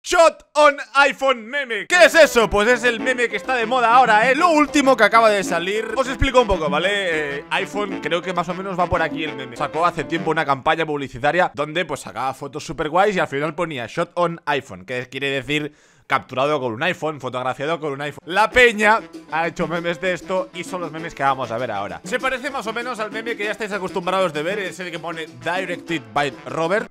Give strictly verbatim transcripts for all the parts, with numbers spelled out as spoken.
Shot on iPhone meme. ¿Qué es eso? Pues es el meme que está de moda ahora, ¿eh? Lo último que acaba de salir. Os explico un poco, ¿vale? Eh, iPhone creo que más o menos va por aquí el meme. Sacó hace tiempo una campaña publicitaria donde pues sacaba fotos super guays y al final ponía Shot on iPhone, que quiere decir capturado con un iPhone, fotografiado con un iPhone. La peña ha hecho memes de esto y son los memes que vamos a ver ahora. Se parece más o menos al meme que ya estáis acostumbrados de ver, es el que pone Directed by Robert.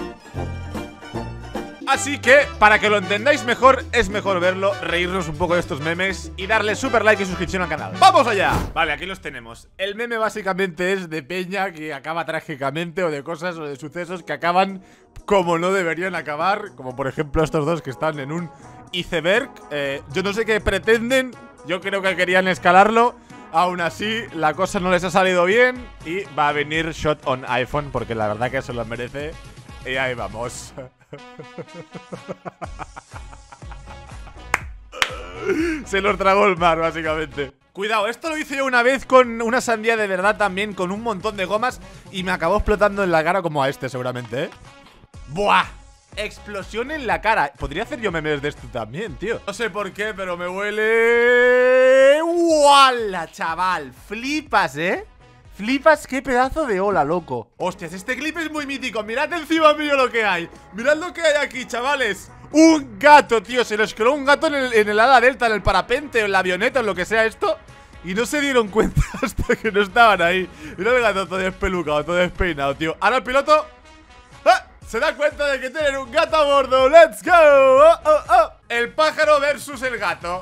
Así que, para que lo entendáis mejor, es mejor verlo, reírnos un poco de estos memes y darle super like y suscripción al canal. ¡Vamos allá! Vale, aquí los tenemos. El meme básicamente es de peña que acaba trágicamente, o de cosas o de sucesos que acaban como no deberían acabar. Como por ejemplo estos dos que están en un iceberg. eh, Yo no sé qué pretenden, yo creo que querían escalarlo. Aún así, la cosa no les ha salido bien y va a venir Shot on iPhone, porque la verdad que se lo merece. Y ahí vamos. Se los tragó el mar, básicamente. Cuidado, esto lo hice yo una vez con una sandía de verdad también, con un montón de gomas, y me acabó explotando en la cara como a este seguramente, ¿eh? ¡Buah! Explosión en la cara. Podría hacer yo memes de esto también, tío. No sé por qué, pero me huele... ¡Wala, chaval! Flipas, ¿eh? Flipas, qué pedazo de ola, loco. Hostias, este clip es muy mítico. Mirad encima mío lo que hay. Mirad lo que hay aquí, chavales. Un gato, tío. Se nos coló un gato en el, en el ala delta, en el parapente, en la avioneta, en lo que sea esto. Y no se dieron cuenta hasta que no estaban ahí. Mirad el gato todo despelucado, todo despeinado, tío. Ahora el piloto ¡ah! Se da cuenta de que tienen un gato a bordo. ¡Let's go! Oh, oh, oh. El pájaro versus el gato.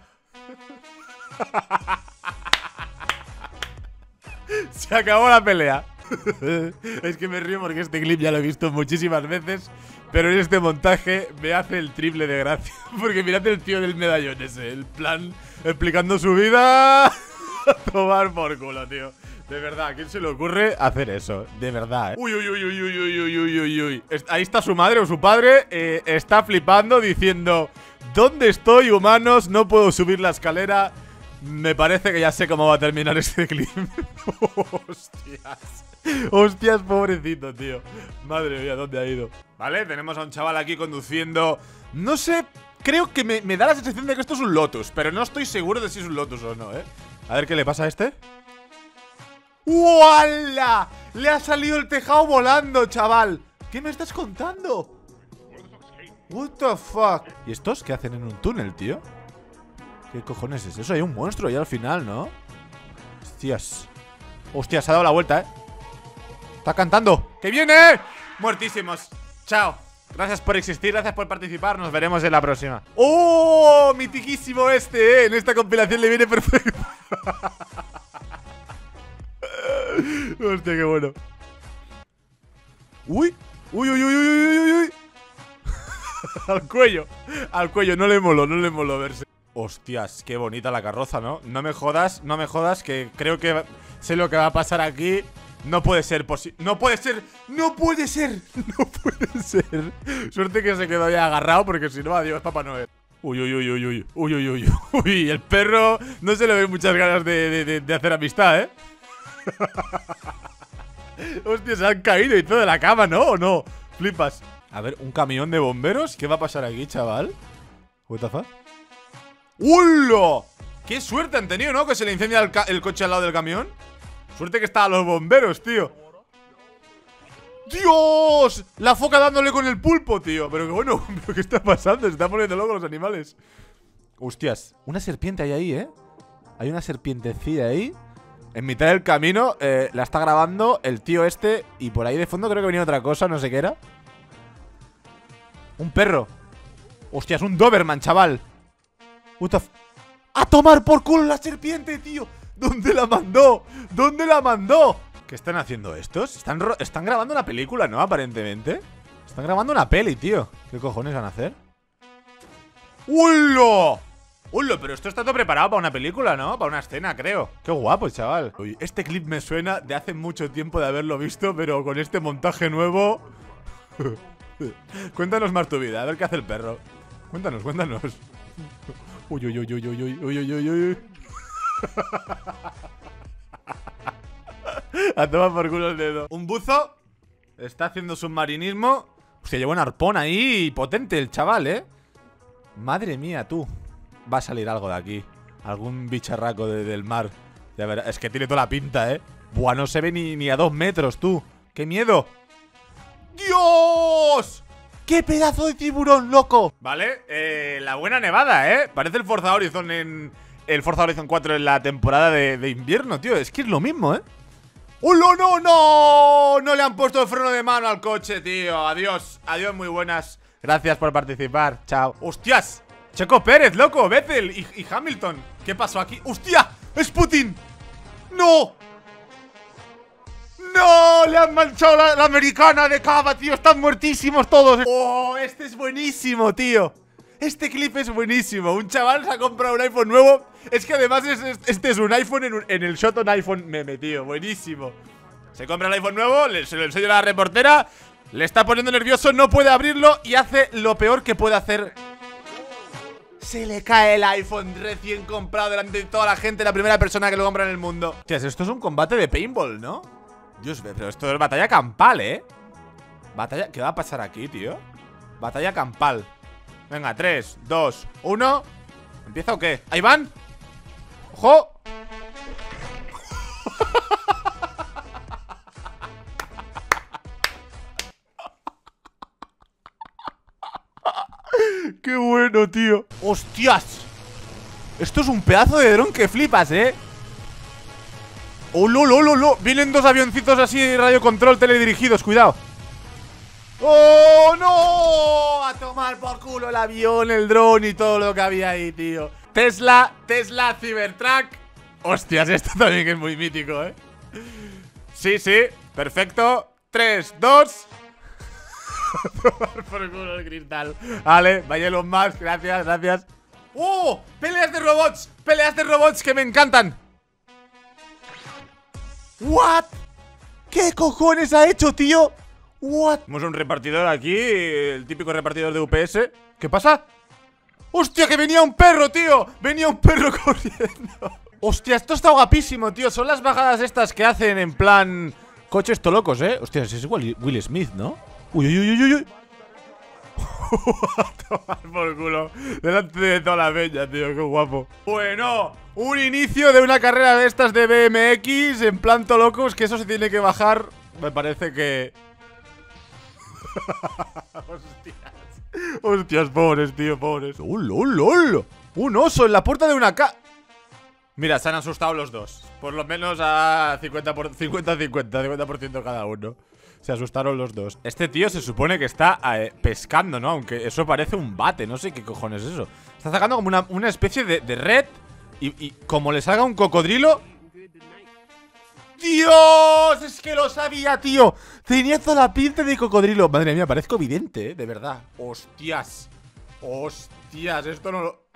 Se acabó la pelea. Es que me río porque este clip ya lo he visto muchísimas veces, pero en este montaje me hace el triple de gracia. Porque mirad el tío del medallón ese, el plan explicando su vida. A tomar por culo, tío. De verdad, ¿a quién se le ocurre hacer eso? De verdad, ¿eh? Uy, uy, uy, uy, uy, uy, uy, uy, uy, uy. Ahí está su madre o su padre, eh, está flipando diciendo: ¿dónde estoy, humanos? No puedo subir la escalera. Me parece que ya sé cómo va a terminar este clip. Hostias. Hostias, pobrecito, tío. Madre mía, ¿dónde ha ido? Vale, tenemos a un chaval aquí conduciendo. No sé, creo que me, me da la sensación de que esto es un Lotus, pero no estoy seguro de si es un Lotus o no, ¿eh? A ver qué le pasa a este. ¡Uala! Le ha salido el tejado volando, chaval. ¿Qué me estás contando? What the fuck? ¿Y estos qué hacen en un túnel, tío? ¿Qué cojones es eso? Hay un monstruo ahí al final, ¿no? Hostias. Hostias, se ha dado la vuelta, ¿eh? Está cantando. ¡Que viene! Muertísimos. Chao. Gracias por existir, gracias por participar. Nos veremos en la próxima. ¡Oh! Mitiquísimo este, ¿eh? En esta compilación le viene perfecto. Hostia, qué bueno. Uy. Uy, uy, uy, uy, uy, uy, uy. Al cuello. Al cuello, no le moló, no le moló verse. Hostias, qué bonita la carroza, ¿no? No me jodas, no me jodas, que creo que sé lo que va a pasar aquí. No puede ser posible. No puede ser. No puede ser. No puede ser. Suerte que se quedó ahí agarrado, porque si no, adiós, Papá Noel. Uy, uy, uy, uy, uy. Uy, uy, uy. Uy, el perro no se le ven muchas ganas de, de, de, de hacer amistad, ¿eh? Hostia, se han caído y todo de la cama, ¿no? ¿O no? Flipas. A ver, un camión de bomberos. ¿Qué va a pasar aquí, chaval? What the fuck? ¡Hola! ¡Qué suerte han tenido, ¿no? Que se le incendia el, el coche al lado del camión. Suerte que estaban los bomberos, tío. ¡Dios! La foca dándole con el pulpo, tío. Pero que bueno, ¿pero qué está pasando? Se están poniendo locos los animales. Hostias, una serpiente hay ahí, ¿eh? Hay una serpientecilla ahí. En mitad del camino, eh, la está grabando el tío este. Y por ahí de fondo creo que venía otra cosa, no sé qué era. Un perro. Hostias, un Doberman, chaval. ¡A tomar por culo la serpiente, tío! ¿Dónde la mandó? ¿Dónde la mandó? ¿Qué están haciendo estos? Están, están grabando una película, ¿no? Aparentemente. Están grabando una peli, tío. ¿Qué cojones van a hacer? ¡Hola! ¡Hola! Pero esto está todo preparado para una película, ¿no? Para una escena, creo. ¡Qué guapo, chaval! Uy, este clip me suena de hace mucho tiempo de haberlo visto, pero con este montaje nuevo... Cuéntanos más tu vida, a ver qué hace el perro. Cuéntanos, cuéntanos. Uy, uy, uy, uy, uy, uy, uy, uy, uy, uy. A tomar por culo el dedo. Un buzo está haciendo submarinismo Hostia, lleva un arpón ahí potente el chaval, ¿eh? Madre mía, tú. Va a salir algo de aquí. Algún bicharraco de, del mar. Ya verás. Es que tiene toda la pinta, ¿eh? Buah, no se ve ni, ni a dos metros, tú. ¡Qué miedo! ¡Dios! ¡Qué pedazo de tiburón, loco! Vale, eh, la buena nevada, ¿eh? Parece el Forza Horizon en... El Forza Horizon cuatro en la temporada de, de invierno, tío. Es que es lo mismo, ¿eh? ¡Oh, no, no, no! No le han puesto el freno de mano al coche, tío. Adiós, adiós, muy buenas. Gracias por participar, chao. ¡Hostias! Checo Pérez, loco, Vettel y, y Hamilton. ¿Qué pasó aquí? ¡Hostia! ¡Es Putin! ¡No! ¡No! Le han manchado la, la americana de cava, tío. Están muertísimos todos. ¡Oh! Este es buenísimo, tío. Este clip es buenísimo. Un chaval se ha comprado un iPhone nuevo. Es que además es, es, este es un iPhone en, un, en el shot on iPhone meme, tío. Buenísimo. Se compra el iPhone nuevo, le, se lo enseño a la reportera. Le está poniendo nervioso, no puede abrirlo y hace lo peor que puede hacer. Se le cae el iPhone recién comprado delante de toda la gente. La primera persona que lo compra en el mundo. Tías, esto es un combate de paintball, ¿no? Dios, pero esto es batalla campal, ¿eh? Batalla... ¿Qué va a pasar aquí, tío? Batalla campal. Venga, tres, dos, uno. ¿Empieza o qué? ¿Ahí van? ¡Ojo! ¡Qué bueno, tío! ¡Hostias! Esto es un pedazo de dron que flipas, ¿eh? ¡Oh, lo, lo, lo, lo! Vienen dos avioncitos así, radiocontrol teledirigidos, cuidado. ¡Oh, no! A tomar por culo el avión, el dron y todo lo que había ahí, tío. Tesla, Tesla Cybertruck. Hostias, esto también es muy mítico, ¿eh? Sí, sí, perfecto. Tres, dos. Tomar por culo el cristal. Vale, vaya Elon Musk, gracias, gracias. ¡Oh! ¡Peleas de robots! ¡Peleas de robots que me encantan! ¿What? ¿Qué cojones ha hecho, tío? ¿What? Tenemos un repartidor aquí, el típico repartidor de U P S. ¿Qué pasa? ¡Hostia, que venía un perro, tío! Venía un perro corriendo. Hostia, esto está guapísimo, tío. Son las bajadas estas que hacen en plan coches to locos, ¿eh? Hostia, ese es Will, Will Smith, ¿no? Uy, uy, uy, uy, uy. A tomar por culo. Delante de toda la peña, tío, qué guapo. Bueno, un inicio de una carrera de estas de B M X en plan to locos, que eso se tiene que bajar. Me parece que... Hostias. Hostias, pobres, tío, pobres. ¡Oh, lol, lol! Un oso en la puerta de una ca... Mira, se han asustado los dos. Por lo menos a cincuenta por cincuenta, cincuenta, cincuenta por ciento cada uno. Se asustaron los dos. Este tío se supone que está eh, pescando, ¿no? Aunque eso parece un bate, no sé qué cojones es eso. Está sacando como una, una especie de, de red. Y, y como le salga un cocodrilo... ¡Dios! Es que lo sabía, tío. Tenía toda la pinta de cocodrilo. Madre mía, parezco vidente, ¿eh? De verdad. Hostias. Hostias, esto no lo...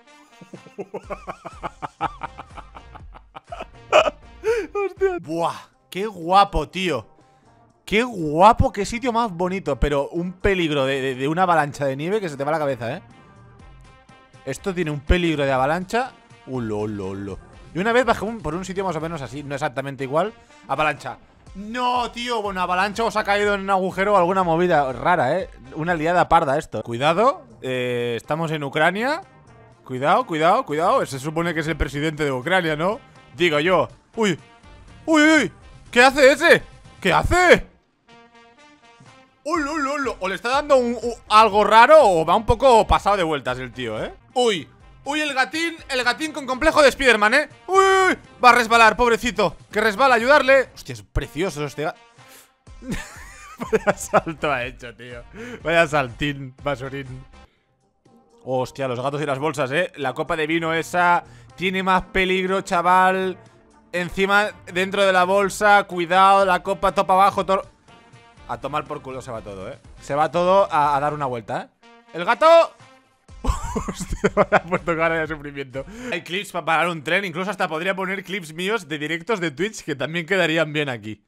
Hostias. Buah, qué guapo, tío. Qué guapo, qué sitio más bonito. Pero un peligro de, de, de una avalancha de nieve que se te va la cabeza, ¿eh? Esto tiene un peligro de avalancha. Uh, lo, lo, lo. Y una vez bajé un, por un sitio más o menos así, no exactamente igual. Avalancha. No, tío, bueno, avalancha os ha caído en un agujero o alguna movida rara, ¿eh? Una liada parda esto. Cuidado, eh, estamos en Ucrania. Cuidado, cuidado, cuidado. Se supone que es el presidente de Ucrania, ¿no? Digo yo. Uy, uy, uy. ¿Qué hace ese? ¿Qué hace? Uy, uy, uy, uy. O le está dando un, un, algo raro o va un poco pasado de vueltas el tío, ¿eh? Uy. Uy, el gatín, el gatín con complejo de Spiderman, ¿eh? Uy, uy, uy, va a resbalar, pobrecito. Que resbala, ayudarle. Hostia, es precioso este gato. Vaya salto ha hecho, tío. Vaya saltín, basurín. Hostia, los gatos y las bolsas, ¿eh? La copa de vino esa tiene más peligro, chaval. Encima, dentro de la bolsa, cuidado, la copa topa abajo, to... A tomar por culo se va todo, ¿eh? Se va todo a, a dar una vuelta, ¿eh? ¡El gato! Hostia, me ha puesto cara de sufrimiento. Hay clips para parar un tren. Incluso hasta podría poner clips míos de directos de Twitch que también quedarían bien aquí.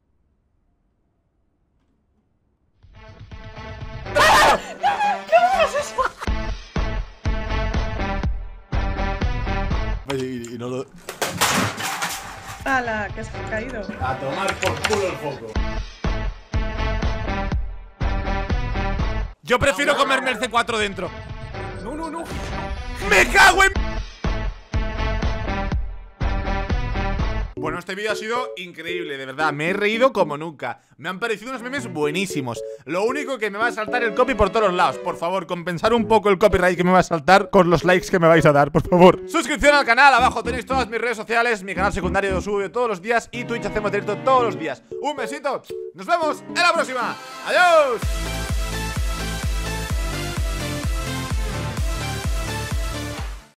¡Ah! ¿Qué haces? Oye, y, y no lo... ¡Hala! Que has caído. A tomar por culo el foco. Yo prefiero comerme el C cuatro dentro. No, no, no. ¡Me cago en... Bueno, este vídeo ha sido increíble, de verdad. Me he reído como nunca. Me han parecido unos memes buenísimos. Lo único que me va a saltar el copy por todos los lados. Por favor, compensar un poco el copyright que me va a saltar con los likes que me vais a dar, por favor. Suscripción al canal, abajo tenéis todas mis redes sociales. Mi canal secundario lo subo todos los días. Y Twitch hacemos directo todos los días. Un besito, nos vemos en la próxima. ¡Adiós!